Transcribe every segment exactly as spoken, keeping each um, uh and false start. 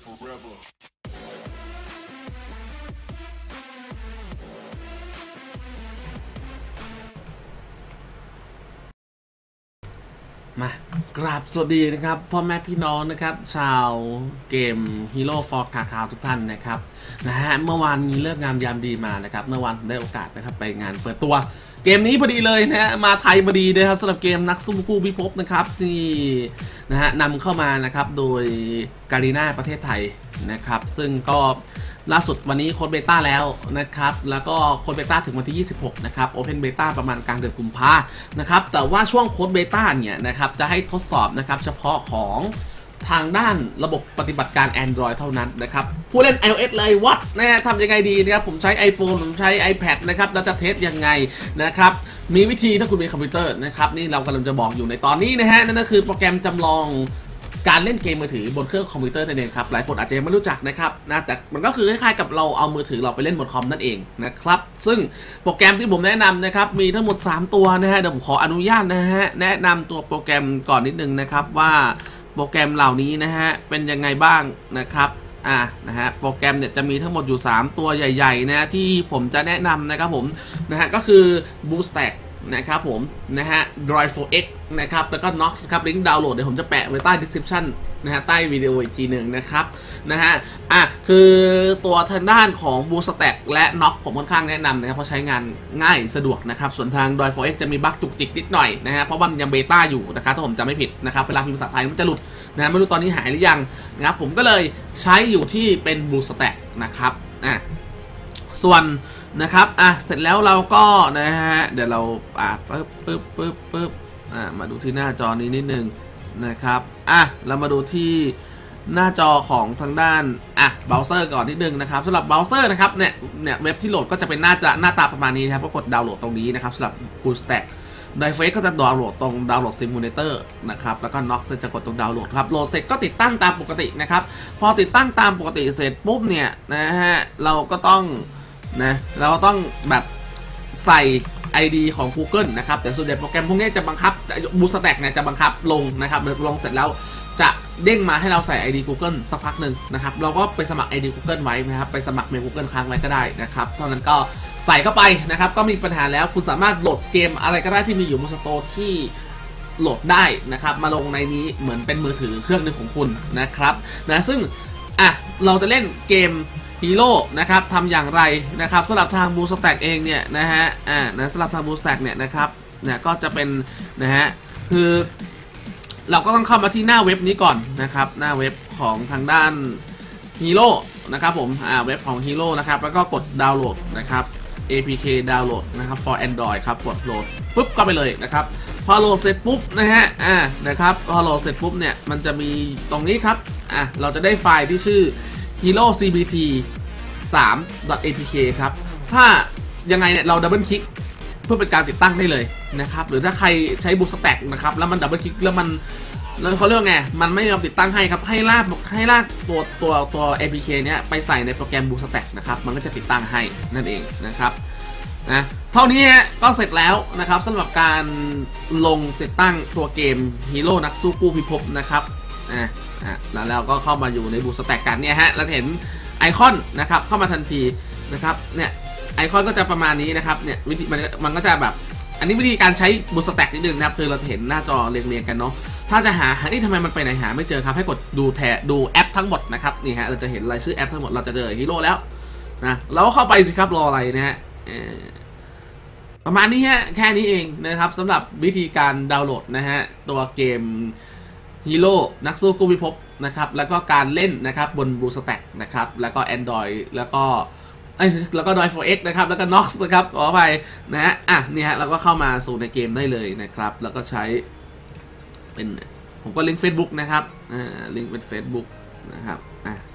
มากราบสวัสดีนะครับพ่อแม่พี่น้องนะครับชาวเกม Hero for Kakao ทุกท่านนะครับนะฮะเมื่อวานมีเลิกงามยามดีมานะครับเมื่อวานได้โอกาสนะครับไปงานเปิดตัวเกมนี้พอดีเลยนะฮะมาไทยพอดีนะครับสำหรับเกมนักสู้คู่พิภพนะครับที่นะฮะนำเข้ามานะครับโดยการีน่าประเทศไทยนะครับซึ่งก็ล่าสุดวันนี้โค้ดเบต้าแล้วนะครับแล้วก็โค้ดเบต้าถึงวันที่ยี่สิบหกนะครับโอเพนเบต้าประมาณกลางเดือนกุมภานะครับแต่ว่าช่วงโค้ดเบต้าเนี่ยนะครับจะให้ทดสอบนะครับเฉพาะของทางด้านระบบปฏิบัติการ Android เท่านั้นนะครับผู้เล่น iOS เลยวัดนะทำยังไงดีนะครับผมใช้ iPhone ผมใช้ iPad นะครับเราจะเทสยังไงนะครับมีวิธีถ้าคุณมีคอมพิวเตอร์นะครับนี่เรากำลังจะบอกอยู่ในตอนนี้นะฮะนั่นก็คือโปรแกรมจำลองการเล่นเกมมือถือบนเครื่องคอมพิวเตอร์นั่นเองครับหลายคนอาจจะยังไม่รู้จักนะครับนะแต่มันก็คือคล้ายๆกับเราเอามือถือเราไปเล่นบนคอมนั่นเองนะครับซึ่งโปรแกรมที่ผมแนะนำนะครับมีทั้งหมดสามตัวนะฮะเดี๋ยวผมขออนุญาตนะฮะแนะนำตัวโปรแกรมก่อนนิดนึงนะครับว่าโปรแกรมเหล่านี้นะฮะเป็นยังไงบ้างนะครับอ่ะนะฮะโปรแกรมเนี่ยจะมีทั้งหมดอยู่สามตัวใหญ่ๆนะที่ผมจะแนะนำนะครับผมนะฮะก็คือ BlueStackนะครับผมนะฮะ Droid โฟร์ เอ็กซ์ นะครับแล้วก็ Nox ครับลิงก์ดาวน์โหลดเดี๋ยวผมจะแปะไว้ใต้ description นะฮะใต้วิดีโออีกทีหนึ่งนะครับนะฮะอ่ะคือตัวทางด้านของ BlueStack และ Nox ผมค่อนข้างแนะนำนะครับเพราะใช้งานง่ายสะดวกนะครับส่วนทาง Droid โฟร์ เอ็กซ์ จะมีบั๊กจุกจิกนิดหน่อยนะฮะเพราะมันยังเบต้าอยู่นะครับถ้าผมจำไม่ผิดนะครับเวลาพิมพ์ภาษาไทยมันจะหลุดนะฮะไม่รู้ตอนนี้หายหรือยังนะครับผมก็เลยใช้อยู่ที่เป็น BlueStack นะครับอ่ะส่วนนะครับอ่ะเสร็จแล้วเราก็นะฮะเดี๋ยวเราอ่ะปึ๊บปึ๊บปึ๊บปึ๊บอ่ะมาดูที่หน้าจอนี้นิดนึงนะครับอ่ะเรามาดูที่หน้าจอของทางด้านอ่ะเบราว์เซอร์ก่อนนิดนึงนะครับสำหรับเบราว์เซอร์นะครับเนี่ยเนี่ยเว็บที่โหลดก็จะเป็นหน้าจะหน้าตาประมาณนี้นะครับก็กดดาวน์โหลดตรงนี้นะครับสำหรับ BlueStack Droid โฟร์ เอ็กซ์ ก็จะดาวน์โหลดตรงดาวน์โหลดซิมูเลเตอร์นะครับแล้วก็ Nox จะกดตรงดาวน์โหลดครับโหลดเสร็จก็ติดตั้งตามปกตินะครับพอติดตั้งตามปกติเสร็จปุ๊บเนี่ยนะฮะเราก็ต้องนะเราต้องแบบใส่ ไอ ดี ของ Google นะครับแต่ส่วนใหญ่โปรแกรมพวกนี้จะบังคับ BlueStack เนี่ยจะบังคับลงนะครับเดี๋ยวลงเสร็จแล้วจะเด้งมาให้เราใส่ ไอ ดี Google สักพักหนึ่งนะครับเราก็ไปสมัคร ไอ ดี Google ไว้นะครับไปสมัครเมล Google ค้างไว้ก็ได้นะครับเท่านั้นก็ใส่เข้าไปนะครับก็มีปัญหาแล้วคุณสามารถโหลดเกมอะไรก็ได้ที่มีอยู่บนสโตร์ที่โหลดได้นะครับมาลงในนี้เหมือนเป็นมือถือเครื่องหนึ่งของคุณนะครับนะซึ่งอ่ะเราจะเล่นเกมฮีโร่นะครับทำอย่างไรนะครับสำหรับทาง BlueStack เองเนี่ยนะฮะอ่านะสำหรับทาง BlueStack เนี่ยนะครับเนี่ยก็จะเป็นนะฮะคือเราก็ต้องเข้ามาที่หน้าเว็บนี้ก่อนนะครับหน้าเว็บของทางด้านฮีโร่นะครับผมอ่าเว็บของฮีโร่นะครับแล้วก็กดดาวน์โหลดนะครับ เอ พี เค ดาวน์โหลดนะครับ for Android ครับกดโหลดฟึบก็ไปเลยนะครับพอโหลดเสร็จปุ๊บนะฮะอ่านะครับพอโหลดเสร็จปุ๊บเนี่ยมันจะมีตรงนี้ครับอ่ะเราจะได้ไฟล์ที่ชื่อ Hero ซี บี ที สาม เอ พี เค ครับถ้ายังไงเนี่ยเราดับเบิลคลิกเพื่อเป็นการติดตั้งได้เลยนะครับหรือถ้าใครใช้ BlueStack นะครับแล้วมันดับเบิลคลิกแล้วมันแล้วเขาเรียกว่าไงมันไม่ยอมติดตั้งให้ครับให้ลากให้ลากตัวตัวตัว เอ พี เค เนี้ยไปใส่ในโปรแกรม BlueStack นะครับมันก็จะติดตั้งให้นั่นเองนะครับนะเท่านี้ฮะก็เสร็จแล้วนะครับสำหรับการลงติดตั้งตัวเกมฮีโร่นักสู้กู้พิภพนะครับอ่ะอ่ะแล้วเราก็เข้ามาอยู่ใน BlueStack กันเนี่ยฮะเราเห็นไอคอนนะครับเข้ามาทันทีนะครับเนี่ยไอคอนก็จะประมาณนี้นะครับเนี่ยวิธีมันมันก็จะแบบอันนี้วิธีการใช้ BlueStack นิดนึงนะครับคือเราจะเห็นหน้าจอเรียงๆกันเนาะถ้าจะหานี่ทำไมมันไปไหนหาไม่เจอครับให้กดดูแทดูแอปทั้งหมดนะครับนี่ฮะเราจะเห็นรายชื่อแอปทั้งหมดเราจะเจอฮีโร่แล้วนะเราเข้าไปสิครับรออะไรนะฮะประมาณนี้ฮะแค่นี้เองนะครับสำหรับวิธีการดาวน์โหลดนะฮะตัวเกมฮีโร่นักสู้กู้พิภพนะครับแล้วก็การเล่นนะครับบน BlueStack นะครับแล้วก็ Android แล้วก็ไอ้แล้วก็ Droid โฟร์ เอ็กซ์ นะครับแล้วก็ Nox นะครับขอไปนะฮะอ่ะนี่ฮะเราก็เข้ามาสู่ในเกมได้เลยนะครับแล้วก็ใช้เป็นผมก็ลิงก์ Facebook นะครับอ่าลิงก์เป็น Facebook นะครับอ่ะ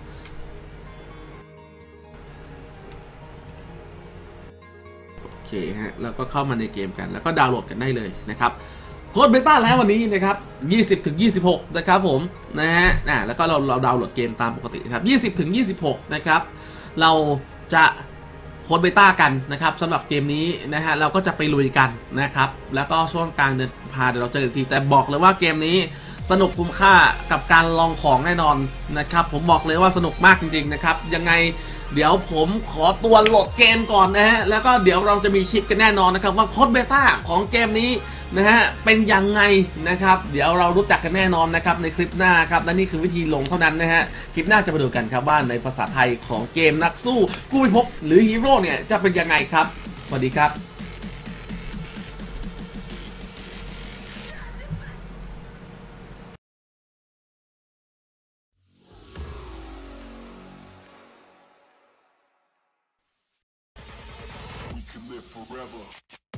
โอเคฮะแล้วก็เข้ามาในเกมกันแล้วก็ดาวน์โหลดกันได้เลยนะครับโค้ดเบต้าแล้ววันนี้นะครับ ยี่สิบถึงยี่สิบหก นะครับผมนะฮะอ่าแล้วก็เราเราดาวน์โหลดเกมตามปกติครับ ยี่สิบถึงยี่สิบหก นะครับเราจะโค้ดเบต้ากันนะครับสำหรับเกมนี้นะฮะเราก็จะไปลุยกันนะครับแล้วก็ช่วงกลางเดือนพาเดี๋ยวเราเจอกันทีแต่บอกเลยว่าเกมนี้สนุกคุ้มค่ากับการลองของแน่นอนนะครับผมบอกเลยว่าสนุกมากจริงๆนะครับยังไงเดี๋ยวผมขอตัวโหลดเกมก่อนนะฮะแล้วก็เดี๋ยวเราจะมีคลิปกันแน่นอนนะครับว่าโค้ดเบต้าของเกมนี้นะฮะเป็นยังไงนะครับเดี๋ยวเรารู้จักกันแน่นอนนะครับในคลิปหน้าครับและนี่คือวิธีลงเท่านั้นนะฮะคลิปหน้าจะมาดูกันครับว่าในภาษาไทยของเกมนักสู้กู้พิภพหรือฮีโร่เนี่ยจะเป็นยังไงครับสวัสดีครับ We can live forever.